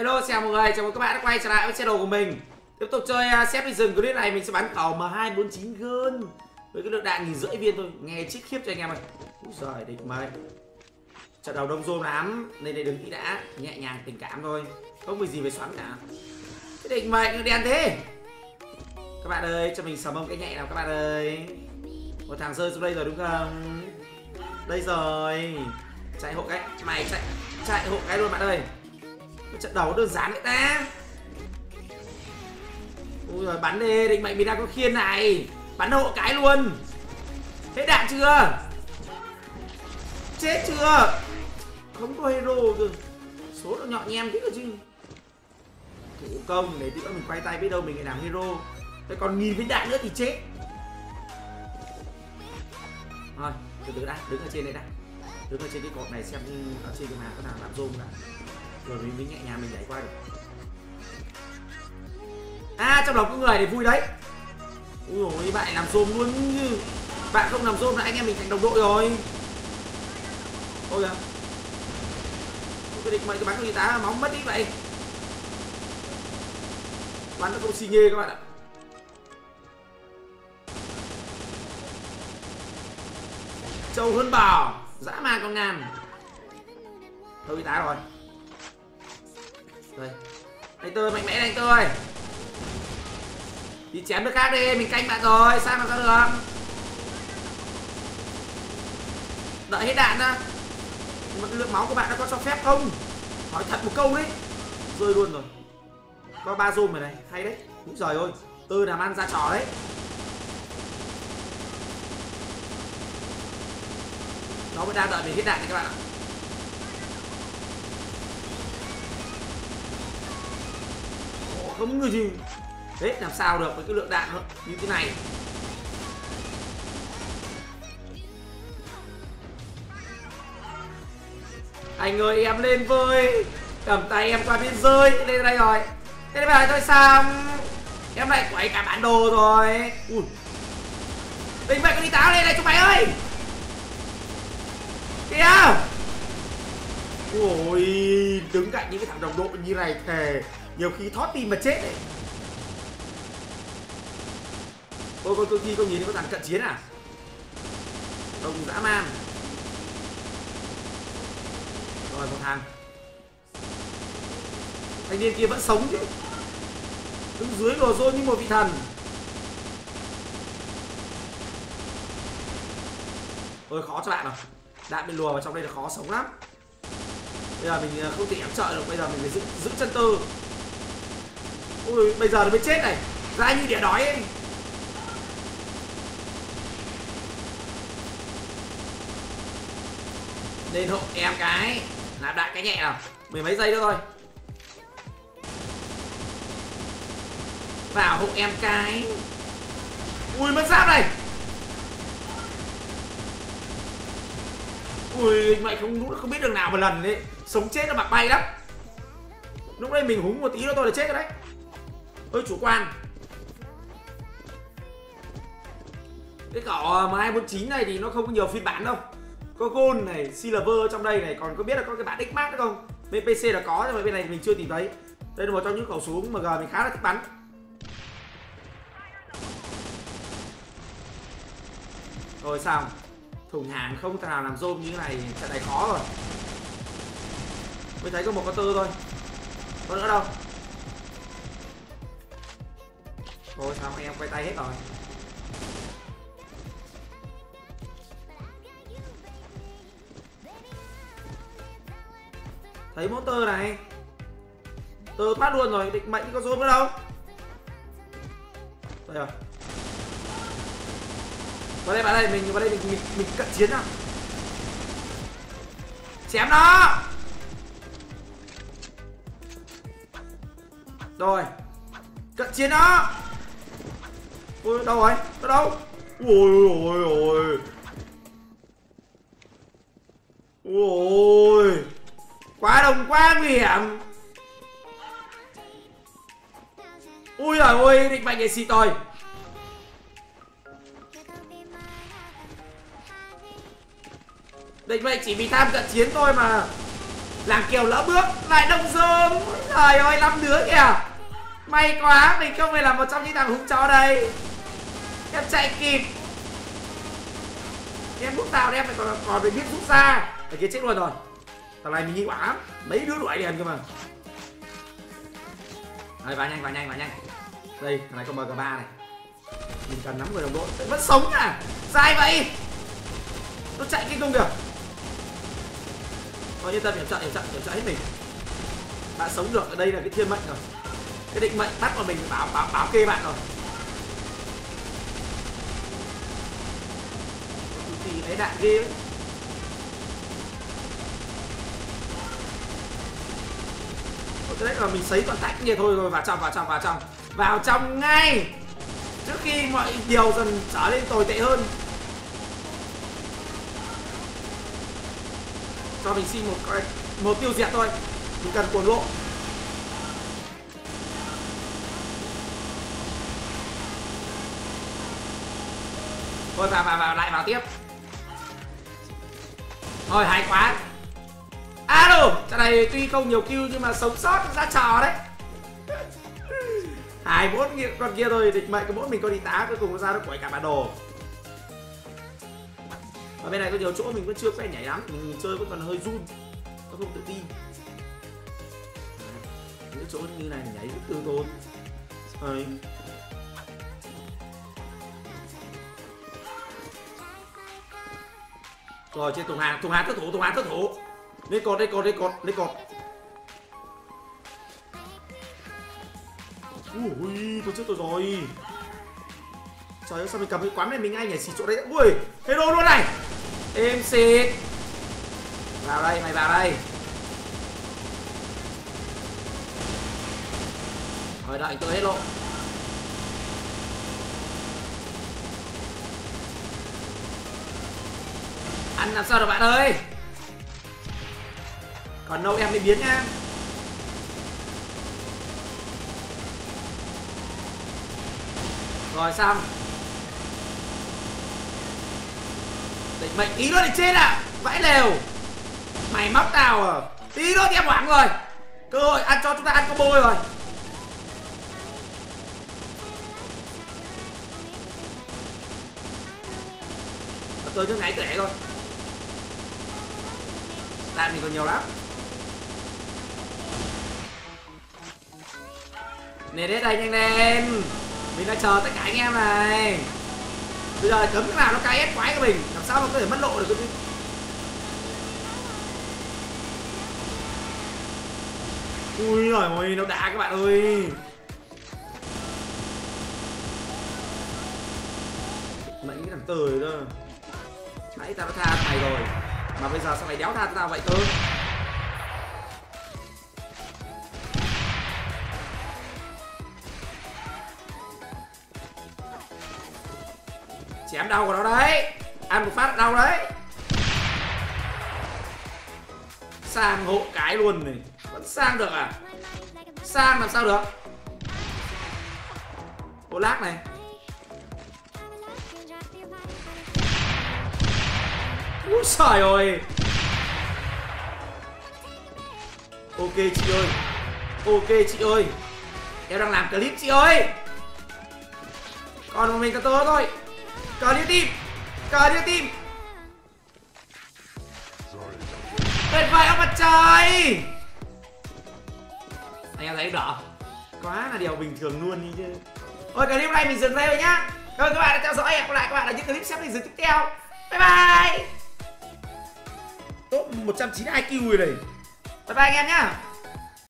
Hello, chào mọi người, chào mừng các bạn đã quay trở lại với channel của mình. Tiếp tục chơi xếp đi rừng. Clip này mình sẽ bắn khẩu M249 Gun với cái lượng đạn 1.500 viên thôi, nghe chích khiếp cho anh em ơi. Úi giời, địch mày. Trận đầu đông rôm lắm nên để đừng nghĩ đã, nhẹ nhàng tình cảm thôi, không vì gì phải xoắn cả. Cái địch mày đen thế. Các bạn ơi, cho mình sờ mông cái nhẹ nào các bạn ơi. Một thằng rơi xuống đây rồi đúng không? Đây rồi. Chạy hộ cái, mày chạy hộ cái luôn bạn ơi. Trận đấu đơn giản vậy ta. Ui rồi, bắn đi, định mệnh mình đang có khiên này. Bắn hộ cái luôn. Hết đạn chưa? Chết chưa? Không có hero cơ. Số nó nhọn nhem thế cơ chứ. Thủ công, để tí nữa mình quay tay biết đâu mình lại làm hero. Thế còn 1000 viên đạn nữa thì chết. Rồi, từ từ đã, đứng ở trên đây đã. Đứng ở trên cái cột này xem ở trên cái nào có nào làm zoom cả. Rồi mình nhẹ nhàng mình nhảy qua được. À, trong lòng có người để vui đấy. Ui dồi, bạn làm zoom luôn như. Bạn không làm zoom là anh em mình thành đồng đội rồi. Ôi à. Cái địch mày cái bắn con y tá máu mất đi vậy. Bắn nó không xì nhê các bạn ạ. Trâu hơn bò, dã man con ngàn. Thôi y tá rồi. Đây. Anh Tươi mạnh mẽ này anh Tươi. Đi chém được khác đi, mình canh bạn rồi, sao mà ra được. Đợi hết đạn ra. Nhưng mà cái lượng máu của bạn nó có cho phép không? Hỏi thật một câu đấy. Rơi luôn rồi. Có 3 zoom rồi này, hay đấy. Úi giời ơi, Tư làm ăn ra trò đấy. Nó mới đang đợi mình hết đạn này các bạn ạ. Không người gì. Đấy, làm sao được với cái lượng đạn như thế này. Anh ơi em lên với. Cầm tay em qua biên giới. Lên đây rồi. Thế bây giờ tôi xong. Em lại quẩy cả bản đồ rồi. Ui. Đừng vậy con đi táo lên này chúng mày ơi. Kìa. Ôi, đứng cạnh những cái thằng đồng đội như này thề nhiều khi thoát tim mà chết đấy. Ôi con khi con nhìn thấy có thằng cận chiến à? Đồng dã man. Rồi một thằng. Thanh niên kia vẫn sống chứ. Đứng dưới lò rôn như một vị thần. Ôi khó cho bạn rồi. Đạn bị lùa vào trong đây là khó sống lắm. Bây giờ mình không thể ép trợ được, bây giờ mình phải giữ chân Tư. Ui, bây giờ nó mới chết này. Ra như đĩa đói ấy. Lên hộ em cái. Nạp đạn cái nhẹ nào. Mười mấy giây nữa thôi. Vào hộ em cái. Ui, mất giáp này. Ui, mày không biết đường nào một lần đấy. Sống chết nó bạc bay lắm. Lúc đây mình húng một tí nữa tôi là chết rồi đấy. Ôi chủ quan. Cái cỏ M249 này thì nó không có nhiều phiên bản đâu. Có Gold này, Silver trong đây này. Còn có biết là có cái bản X-Max nữa không? Bên PC là có nhưng mà bên này mình chưa tìm thấy. Đây là một trong những khẩu súng MG mình khá là thích bắn. Rồi sao? Thủng hàng không thể nào làm zoom như thế này. Trận này khó rồi. Mới thấy có một con Tư thôi. Có nữa đâu. Thôi sao anh em quay tay hết rồi. Thấy mỗi Tơ này. Tơ thoát luôn rồi, định mệnh có zoom nữa đâu. Đây rồi. Vào đây bạn ơi, mình vào đây mình cận chiến nào. Chém nó. Rồi. Cận chiến nó. Ui, đâu rồi? Ở đâu? Ui ôi ôi. Ui. Quá đông quá nguy hiểm. Ui giời ơi, định mệnh nghệ sĩ tôi. Định mệnh chỉ vì tham cận chiến thôi mà. Làm kiểu lỡ bước lại đông dương. Trời ơi 5 đứa kìa. May quá mình không phải là một trong những thằng hung chó đây. Em chạy kịp. Em rút vào em phải còn phải biết rút ra. Ở kia chết luôn rồi. Thằng này mình nghi quả lắm. Mấy đứa đuổi liền cơ mà. Đây vào nhanh vào nhanh vào nhanh. Đây thằng này có MG3 này. Mình cần nắm người đồng đội. Vẫn sống à? Sai vậy. Nó chạy kinh khủng kìa. Thôi yên tâm, điểm trận hết mình. Đã sống được, ở đây là cái thiên mệnh rồi. Cái định mệnh bắt vào mình báo kê bạn rồi. Thì lấy đạn ghê ấy. Cái đấy là mình sấy toàn tách như thôi rồi. Vào trong ngay. Trước khi mọi điều dần trở nên tồi tệ hơn. Cho mình xin một tiêu diệt thôi. Mình cần cuồng lộ. Thôi vào lại vào tiếp. Thôi hay quá. Alo, trận này tuy không nhiều kill nhưng mà sống sót ra trò đấy. 24 con kia thôi, địch mệnh cái mỗi mình có đi tá cuối cùng nó ra nó quẩy cả bản đồ. Ở bên này có nhiều chỗ mình vẫn chưa quen nhảy lắm, mình chơi vẫn còn hơi run, nó không tự tin. Những chỗ như này nhảy rất từ tốn. Rồi trên Tùng Hàn thất thủ. Lên cột. Ui, tôi chết tôi rồi. Trời ơi sao mình cầm cái quán này mình ngay nhảy xịt chỗ đấy. Ui, hero luôn này. Êm xịt. Vào đây, mày vào đây. Rồi đợi tôi hết lộ. Ăn làm sao được bạn ơi. Còn đâu em mới biến nha. Rồi xong. Định mệnh tí nữa thì chết à. Vãi lều. Mày móc tao à. Tí nữa thì em hoảng rồi. Cơ hội ăn cho chúng ta ăn combo rồi. Tôi cứ ngáy tẻ thôi. Đạn mình còn nhiều lắm. Nè đến đây nhanh lên. Mình đang chờ tất cả anh em này. Bây giờ cấm cái nào nó KS quái của mình. Làm sao mà có thể mất lộ được cái. Ui giời ơi, nó đá các bạn ơi. Mày cái thằng tời đó. Nãy tao đã tha mày rồi. Mà bây giờ sao mày đéo tha tao vậy cơ. Chém đau của nó đấy. Ăn một phát đau đấy. Sang hộ cái luôn này. Vẫn sang được à. Sang làm sao được. Ô lác này. Úi trời ơi. Ok chị ơi. Ok chị ơi. Em đang làm clip chị ơi. Còn một mình có tớ thôi. Cờ đi tim. Tuyệt vời ông mặt trời. Anh em thấy đỏ. Quá là điều bình thường luôn đi chứ. Thôi clip này mình dừng đây rồi nhá. Cảm ơn các bạn đã theo dõi. Hẹn gặp lại các bạn ở những clip sắp đến tiếp theo. Bye bye. Top 192 kill rồi này. Bye bye anh em nhá.